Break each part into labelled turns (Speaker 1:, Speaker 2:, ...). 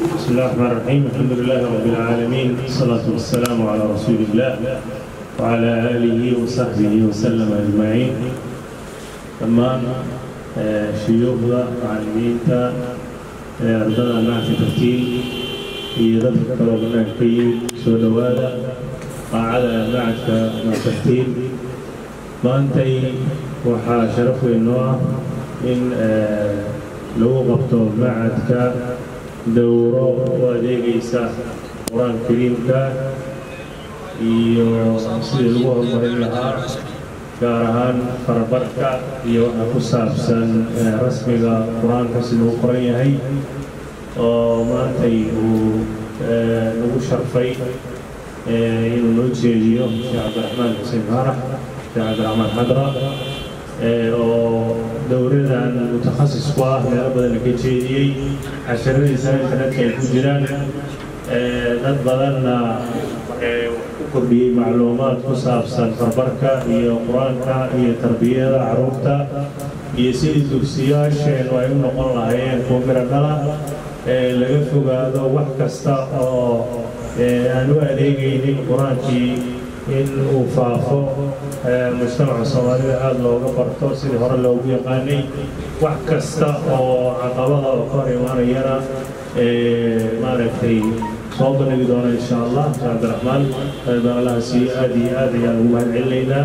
Speaker 1: بسم الله الرحمن الرحيم. الحمد لله رب العالمين، الصلاة والسلام على رسول الله وعلى آله وصحبه وسلم أجمعين. تمام. شيوخنا معلمينتا أرضنا معك ترتيل في ذلك ربنا الكريم سودوادا وعلى معك مع ترتيل ما أنتي وحا شرفوا النوع إن لو غبتوا معك دورو وديقيسا قرآن الكريم iyo sidii lagu horumarin lahaa gaar ahaan farabarka iyo waxa ku saabsan rasmiga quraanka siduu u qoran yahay oo maantay uu nagu sharfay inuu noo jeediyo Sheekh Cabdiraxmaan Xuseen Faarax, Sheekh Cabdiraxmaan Xadra oo dowradan mutakhasis ku ah meelo badan ka jeediyey casharadiisa internetka ay ku jiraan dad badanna kordhiyey macluumaad ku saabsan farbarka iyo quraanka iyo tarbiyada carruurta iyo sidii dugsiyaasheenu ay u noqon lahaayeen kuwa miradhala laga fogaado wax kasta oo aan u adeegaynin quraankii in uu faafo mujtamaca Soomaalida aad looga barto sidii hore loogu yaqaanay wax kasta oo caqabada oo ka hor imaanayana maaragtay صوب نقدر إن شاء الله عبد الرحمن الله سي آدي يعني مهد علينا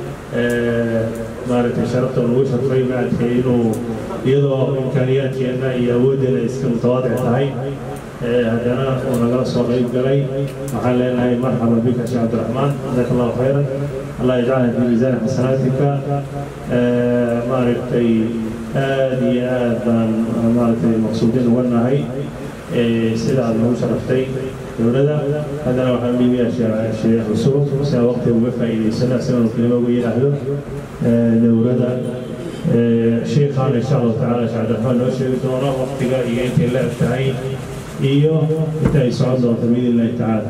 Speaker 1: مارك شرط ونوشر في بعد إنه يضع إمكانيات أن يودنا استمتاع هاي هذانا ونقرأ صغير قلي وحالنا هاي مرحبا بك يا عبد الرحمن جزاك الله خيرا الله يجعلنا في ميزان حسناتك مارك آدي مارك المقصودين والنهي سيدا أنه شرفتي دولدا هذا وحنا بيبيع الشيخ السوق سا وقت وقفة إلى سنة وكلمة ويا أهله دولدا شيخنا إن شاء الله تعالى شعب الرحمن وشيخ دونا وقت جاي كلا افتحي إيوه بتاعي صعد وتميل الله تعالى.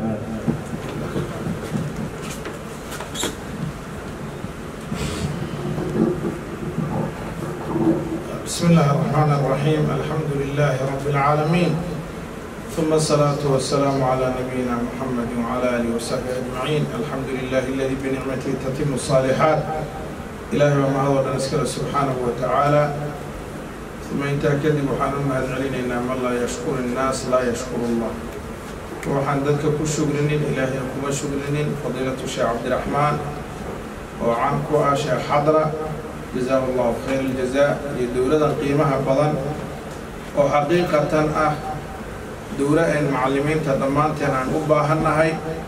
Speaker 2: بسم الله الرحمن الرحيم. الحمد لله رب العالمين، ثم الصلاة والسلام على نبينا محمد وعلى آله وصحبه أجمعين. الحمد لله الذي بنعمته تتم الصالحات. إلهي وما هو نسكر سبحانه وتعالى. ثم إنت كذب وحنما علينا إن من لا يشكر الناس لا يشكر الله. وحن ذلك كل شكرين إلهي كل شكرين فضيلة الشيخ عبد الرحمن وعنكو الشيخ حضرة جزاه الله خير الجزاء. لدولة قيمها بضن وحقيقة دورة المعلمين تضمانتنا عن أباهنا هاي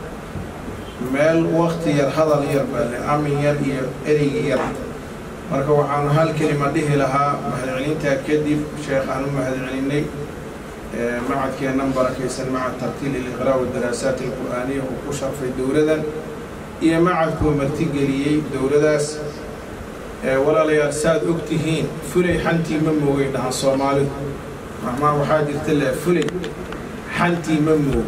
Speaker 2: مال وقت يرحضر يربل أمي ير مركو عن هالكلمة دي لها مهدعلين تأكدي شيخ أنو مهدعليني معد كي نمبر كيسن مع الترتيل الإغراء والدراسات القرآنية وكشر في الدورة ذا إيا معد كو مرتقليي دورة داس ولا ليرساد أكتهين فلي حنتي ممو ويدها الصومالي مهما وحاجر تلا فلي حنتي ممو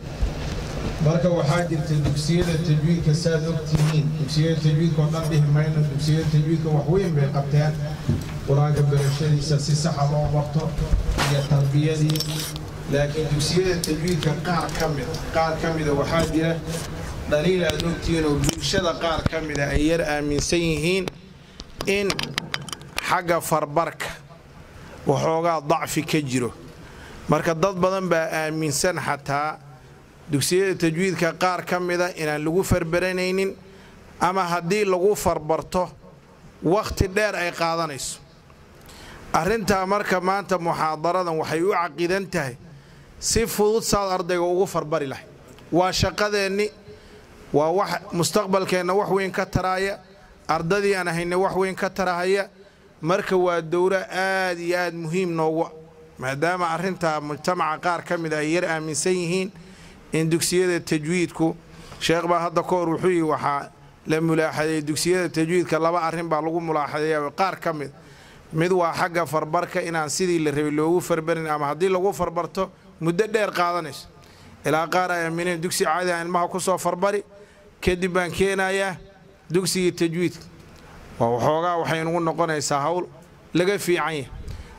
Speaker 2: مركب وحاجر تدكسير التجويد كساد أكتهين دكسير التجويد كنا به ماين دكسير التجويد كوحوين بقبتان وراقب برشادي سلسي صحة الله وقته هي التربية دي. لكن دكسير التجويد كقار كامل وحاجر دليل الأكتهين وبشدة قار كامل أير آمين سيهين إن حاجة فربرك وحوغا ضعف كجرو marka dad badan baa aaminsan xataa dugsiyada tajwiidka qaar kamida inaan lagu farbaranaynin ama hadii lagu farbarto waqti dheer ay qaadanayso. arinta marka maanta muhaadaradan waxay u caqiidan tahay si fudud saad ardayga ugu farbari lahay waa shaqadeeni waa wax mustaqbalkeena wax weyn ka taraya ardadii aan hayna wax weyn ka tarahaya marka waa dowra aad iyo aad muhiim noogu maadaama arinta mujtamaca qaar kamid ay yar aaminsan yihiin in dugsiyada tajwiidku sheekh baa hadda koor wuxuu waxa la mulaaxaday dugsiyada tajwiidka laba arin baa lagu mulaaxaday qaar kamid mid waa xagga farbarka inaan sidii la rabay loogu farbarin ama hadii lagu farbarto muddo dheer qaadanayso ilaa qaar ay aamineen dugsi caadi ah ilmaha ku soo farbari kadib baan keenayaa dugsiga tajwiidka waxoogaa waxay nagu noqonaysaa hawl laga fiican yahay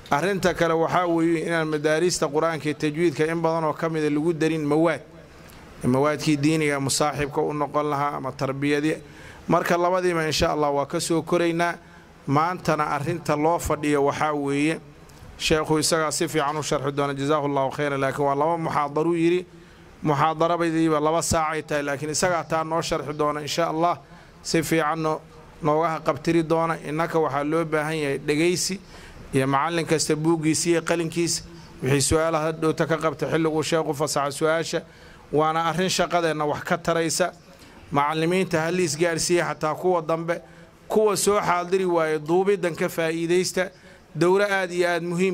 Speaker 2: arrinta kale waxaa weeye inaan madaarista qur-aanka iyo tajwiidka in badan oo ka mida lagu darin mawaadkii diiniga musaaxibka u noqon lahaa ama tarbiyadii marka labadiiba insha allah waa ka soo koraynaa maantana arrinta loo fadhiyo waxaa weeye sheekhu isagaa si fiican u sharxi doona jazaahu allahu khayran laakiin waa laba muxaadaruu yidhi muxaadarabadiiba 2 saacay tahay laakiin isagaa taa noo sharxi doona insha allah si fiican noogaha qabtiri doona innaka waxaa loo baahan yahay dhegaysi iyo macallin kasta buuggiisa iyo qalinkiisa wixii su'aalaha dhowta ka qabta xilliguu sheekhu fasaxa su'aasha waana arrin shaqadeenna wax ka taraysa macallimiinta haliis gaarsiiya xataa kuwa dambe kuwa soo xaadiri waaye duubidan ka faa'iidaysta dowro aad iyo aad muhiim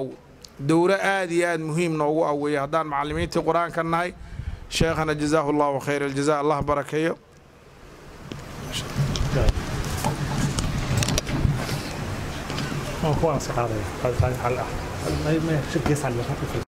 Speaker 2: noogu awey haddaan macallimiintii qur-aanka nahay sheekhana jazaahu allahu khayr aljazaa allah barakeeyo
Speaker 3: هو أنا سعادة هذا على ما شكل يسعد